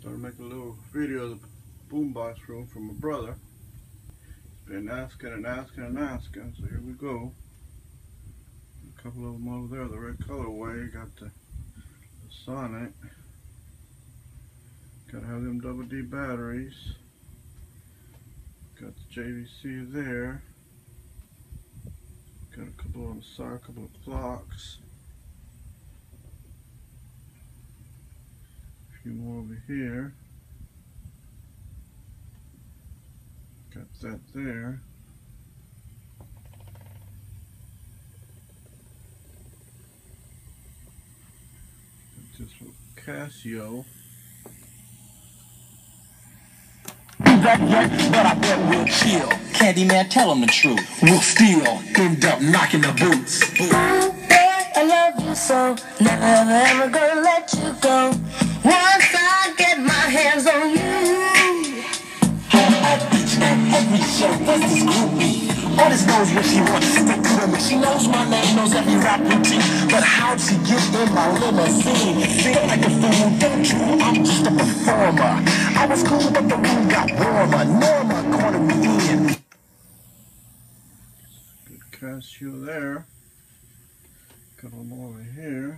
Started making a little video of the boombox room for my brother. He's been asking and asking and asking, so here we go. A couple of them over there, the red colorway, got the Sonic. Gotta have them double D batteries. Got the JVC there. Got a couple on the side, a couple of clocks. A few more over here. Got that there. Got this little Casio. That yet, but I bet we'll chill. Candyman, tell him the truth. We'll still end up knocking the boots. I love you so, never ever gonna let you go. Once I get my hands on you. At each and every show, there's this groupie. All this knows what she wants to stick to me. She knows my name, knows every rap routine. But how'd she get in my limousine? Feel like a fool, don't you? I'm just a performer. I was cool, but the room got warmer. Norma cornered me in. Good Casio there. Couple more over here.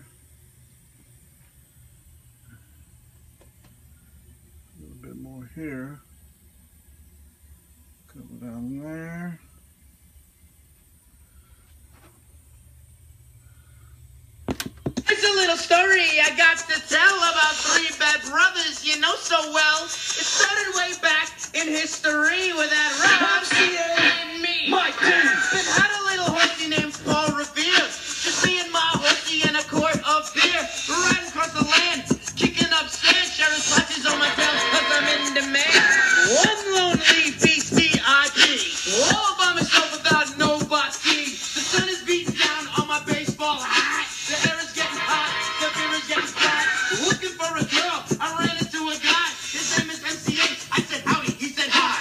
A little bit more here. Couple down there. It's a little story I got to tell about three bad brothers you know so well. It started way back in history with that Rob and me. Mike Then had a little horsey named Paul Revere. Just me and my horsey and a quart of beer. Riding across the land, kicking up sand, sharing slashes on my tail cause I'm in demand. One lonely BCIP, all by myself without nobody. The sun is beating down on my baseball hat. The air is getting hot, the beer is getting flat. Looking for a girl, I ran into a guy. His name is MCA. I said howdy, he said hi.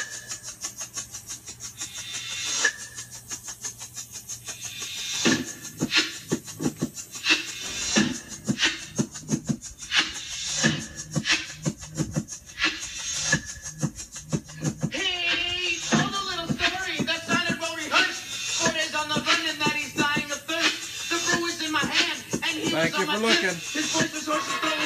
He told a little story that sounded well rehearsed. 4 days on the run and that he's dying of thirst. The brew is in my hand and he Thank was you on for my looking. fist. His voice was hoarse as though